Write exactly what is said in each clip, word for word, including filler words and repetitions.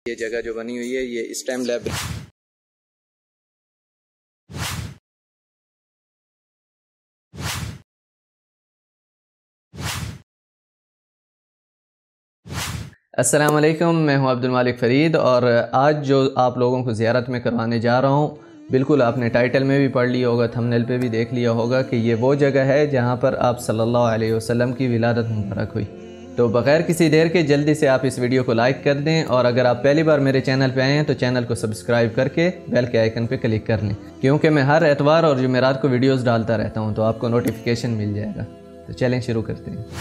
ये जगह जो बनी हुई है ये इस टाइम लाइब्रेरी। अस्सलाम वालेकुम, मैं हूं अब्दुल मालिक फ़रीद और आज जो आप लोगों को ज़ियारत में करवाने जा रहा हूं, बिल्कुल आपने टाइटल में भी पढ़ लिया होगा, थंबनेल पे भी देख लिया होगा कि ये वो जगह है जहां पर आप सल्लल्लाहु अलैहि वसल्लम की विलादत मुबारक हुई। तो बग़ैर किसी देर के जल्दी से आप इस वीडियो को लाइक कर दें और अगर आप पहली बार मेरे चैनल पे आए हैं तो चैनल को सब्सक्राइब करके बेल के आइकन पे क्लिक कर लें, क्योंकि मैं हर एतवार और जुमेरात को वीडियोज़ डालता रहता हूँ, तो आपको नोटिफिकेशन मिल जाएगा। तो चलें शुरू करते हैं।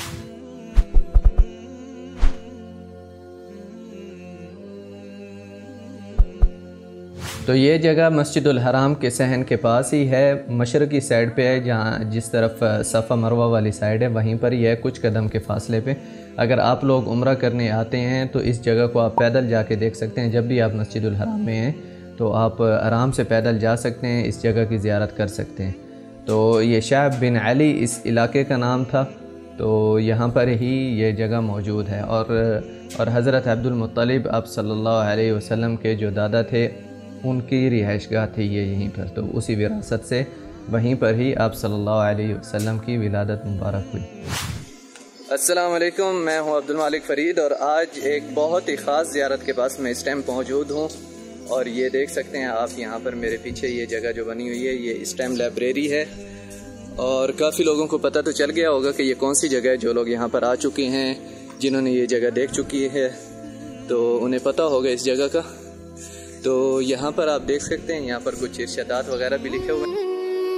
तो ये जगह मस्जिदुल हराम के सहन के पास ही है, मशरक़ी साइड पे है, जहाँ जिस तरफ सफ़ा मरवा वाली साइड है वहीं पर ही है, कुछ कदम के फासले पे। अगर आप लोग उम्रा करने आते हैं तो इस जगह को आप पैदल जाके देख सकते हैं। जब भी आप मस्जिदुल हराम में हैं तो आप आराम से पैदल जा सकते हैं, इस जगह की ज़ियारत कर सकते हैं। तो ये शाह बिन अली इस इलाके का नाम था, तो यहाँ पर ही ये जगह मौजूद है। और और हज़रत अब्दुल मुत्तलिब आप सल्लल्लाहु अलैहि वसल्लम के जो दादा थे उनकी रिहाइशगाह थी ये यहीं पर, तो उसी विरासत से वहीं पर ही आप सल्लल्लाहु अलैहि वसल्लम की विलादत मुबारक हुई। अस्सलाम वालेकुम, मैं हूं अब्दुल मालिक फ़रीद और आज एक बहुत ही ख़ास ज़ियारत के पास मैं इस टाइम मौजूद हूं। और ये देख सकते हैं आप यहाँ पर मेरे पीछे ये जगह जो बनी हुई है ये इस टाइम लाइब्रेरी है। और काफ़ी लोगों को पता तो चल गया होगा कि ये कौन सी जगह है। जो लोग यहाँ पर आ चुके हैं, जिन्होंने ये जगह देख चुकी है, तो उन्हें पता होगा इस जगह का। तो यहाँ पर आप देख सकते हैं, यहाँ पर कुछ इरशादात वगैरह भी लिखे हुए हैं।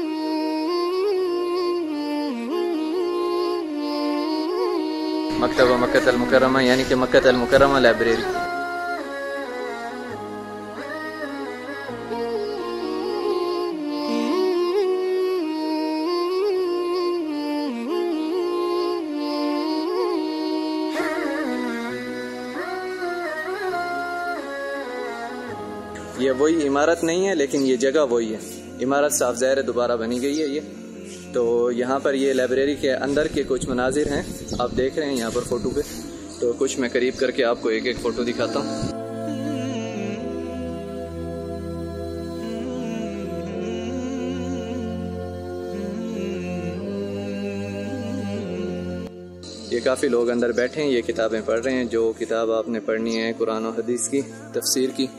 मकतबा मक्कतल मुकर्रमा यानी कि मक्कतल मुकर्रमा लाइब्रेरी। ये वही इमारत नहीं है, लेकिन ये जगह वही है। इमारत साफ ज़ाहिर दोबारा बनी गई है ये। तो यहाँ पर ये लाइब्रेरी के अंदर के कुछ मनाजिर हैं, आप देख रहे हैं यहाँ पर फ़ोटो पे। तो कुछ मैं करीब करके आपको एक एक फ़ोटो दिखाता हूँ। ये काफ़ी लोग अंदर बैठे हैं, ये किताबें पढ़ रहे हैं। जो किताब आपने पढ़नी है कुरान और हदीस की, तफसीर की।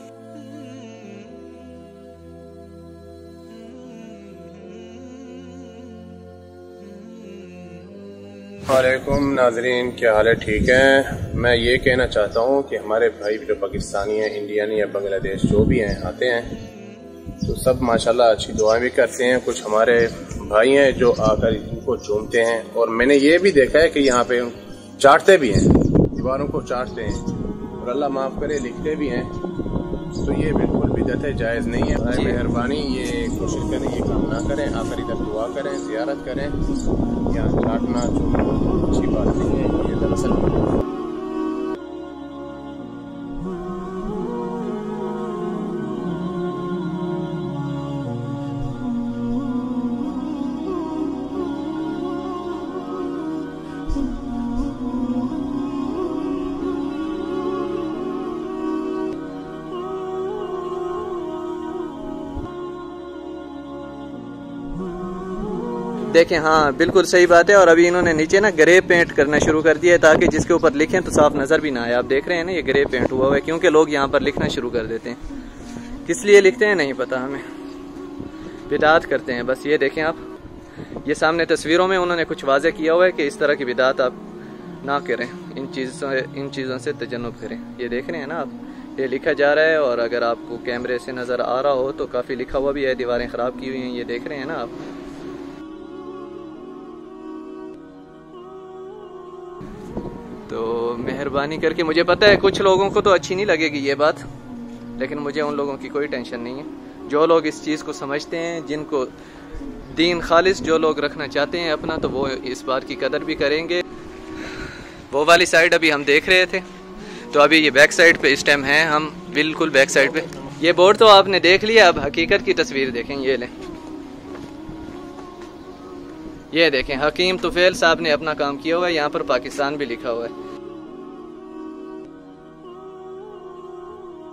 वालेकुम नाजरीन, क्या हाल है? ठीक है। मैं ये कहना चाहता हूँ कि हमारे भाई जो पाकिस्तानी हैं, इंडियन या बांग्लादेश जो भी हैं आते हैं तो सब माशाल्लाह अच्छी दुआएं भी करते हैं। कुछ हमारे भाई हैं जो आकर इनको चूमते हैं और मैंने ये भी देखा है कि यहाँ पे चाटते भी हैं, दीवारों को चाटते हैं और अल्लाह माफ़ करे लिखते भी हैं। तो ये बिल्कुल बिदअत है, जायज़ नहीं है। भाई मेहरबानी ये कोशिश करें ये काम ना करें, आकर इधर दुआ करें, ज़ियारत करें। यहाँ चाटना चूमना अच्छी बात नहीं है। ये दरअसल देखें, हाँ बिल्कुल सही बात है। और अभी इन्होंने नीचे ना ग्रे पेंट करना शुरू कर दिया है ताकि जिसके ऊपर लिखें तो साफ नज़र भी ना आए। आप देख रहे हैं ना ये ग्रे पेंट हुआ हुआ है, क्योंकि लोग यहाँ पर लिखना शुरू कर देते हैं। किस लिए लिखते हैं नहीं पता हमें, बिदात करते हैं बस। ये देखें आप, ये सामने तस्वीरों में उन्होंने कुछ वाज़े किया हुआ है कि इस तरह की बिदात आप ना करें, इन चीज़ों इन चीज़ों से तजन्नुब करें। ये देख रहे हैं ना आप, ये लिखा जा रहा है। और अगर आपको कैमरे से नज़र आ रहा हो तो काफ़ी लिखा हुआ भी है, दीवारें ख़राब की हुई हैं, ये देख रहे हैं ना आप। तो मेहरबानी करके, मुझे पता है कुछ लोगों को तो अच्छी नहीं लगेगी ये बात, लेकिन मुझे उन लोगों की कोई टेंशन नहीं है। जो लोग इस चीज़ को समझते हैं, जिनको दीन खालिस जो लोग रखना चाहते हैं अपना, तो वो इस बात की कदर भी करेंगे। वो वाली साइड अभी हम देख रहे थे, तो अभी ये बैक साइड पे इस टाइम हैं हम, बिल्कुल बैक साइड पे। ये बोर्ड तो आपने देख लिया, अब हकीकत की तस्वीर देखें। ये लें, ये देखें, हकीम तुफैल साहब ने अपना काम किया हुआ है। यहाँ पर पाकिस्तान भी लिखा हुआ है।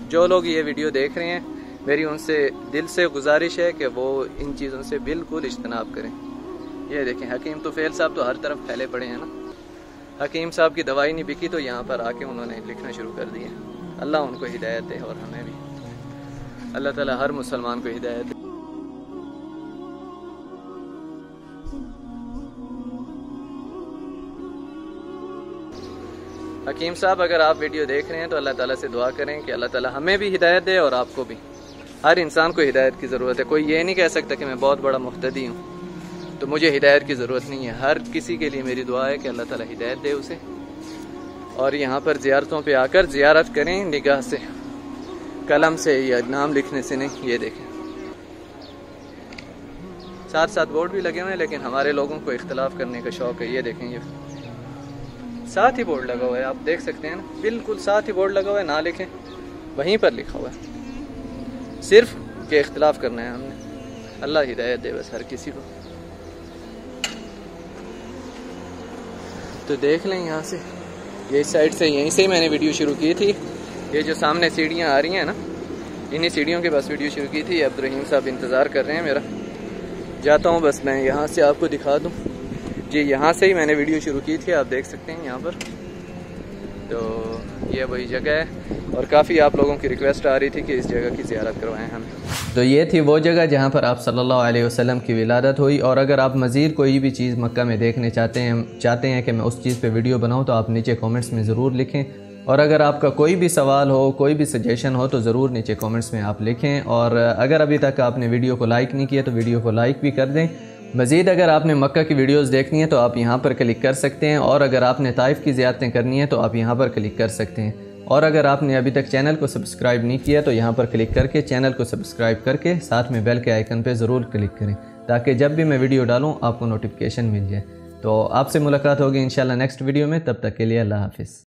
जो लोग ये वीडियो देख रहे हैं, मेरी उनसे दिल से गुजारिश है कि वो इन चीज़ों से बिल्कुल इज्तनाब करें। ये देखें, हकीम तुफैल साहब तो हर तरफ फैले पड़े हैं ना। हकीम साहब की दवाई नहीं बिकी तो यहाँ पर आके उन्होंने लिखना शुरू कर दिया। अल्लाह उनको हिदायत दे और हमें भी। अल्लाह ताला हर मुसलमान को हिदायत दे। हकीम साहब, अगर आप वीडियो देख रहे हैं तो अल्लाह ताला से दुआ करें कि अल्लाह ताला हमें भी हिदायत दे और आपको भी। हर इंसान को हिदायत की ज़रूरत है। कोई ये नहीं कह सकता कि मैं बहुत बड़ा मुख्तदी हूँ तो मुझे हिदायत की ज़रूरत नहीं है। हर किसी के लिए मेरी दुआ है कि अल्लाह ताला हिदायत दे उसे। और यहाँ पर ज़ियारतों पे आकर ज़ियारत करें, निगाह से, कलम से या नाम लिखने से नहीं। ये देखें, साथ साथ बोर्ड भी लगे हुए हैं, लेकिन हमारे लोगों को इख्तलाफ करने का शौक़ है। ये देखें, ये साथ ही बोर्ड लगा हुआ है, आप देख सकते हैं ना, बिल्कुल साथ ही बोर्ड लगा हुआ है। ना लिखें, वहीं पर लिखा हुआ है सिर्फ के इख्तलाफ करना है हमने। अल्लाह हिदायत दे बस हर किसी को। तो देख लें यहाँ से, ये साइड से, यहीं से ही मैंने वीडियो शुरू की थी। ये जो सामने सीढ़ियाँ आ रही हैं ना, इन्हीं सीढ़ियों के पास वीडियो शुरू की थी। अब्दुर्रहीम साहब इंतज़ार कर रहे हैं मेरा। जाता हूँ बस मैं यहाँ से, आपको दिखा दूँ जी। यहाँ से ही मैंने वीडियो शुरू की थी, आप देख सकते हैं यहाँ पर। तो ये वही जगह है और काफ़ी आप लोगों की रिक्वेस्ट आ रही थी कि इस जगह की ज़ियारत करवाएं हमें। तो ये थी वो जगह जहाँ पर आप सल्लल्लाहु अलैहि वसल्लम की विलादत हुई। और अगर आप मज़ीद कोई भी चीज़ मक्का में देखने चाहते हैं चाहते हैं कि मैं उस चीज़ पे वीडियो बनाऊँ तो आप नीचे कमेंट्स में ज़रूर लिखें। और अगर आपका कोई भी सवाल हो, कोई भी सजेशन हो तो ज़रूर नीचे कमेंट्स में आप लिखें। और अगर अभी तक आपने वीडियो को लाइक नहीं किया तो वीडियो को लाइक भी कर दें। मज़ीद अगर आपने मक्का की वीडियोस देखनी है तो आप यहाँ पर क्लिक कर सकते हैं। और अगर आपने ताइफ़ की ज़ियारतें करनी है तो आप यहाँ पर क्लिक कर सकते हैं। और अगर आपने अभी तक चैनल को सब्सक्राइब नहीं किया तो यहाँ पर क्लिक करके चैनल को सब्सक्राइब करके साथ में बेल के आइकन पर ज़रूर क्लिक करें, ताकि जब भी मैं वीडियो डालूँ आपको नोटिफिकेशन मिल जाए। तो आपसे मुलाकात होगी इंशाल्लाह नेक्स्ट वीडियो में। तब तक के लिए अल्लाह हाफ़िज़।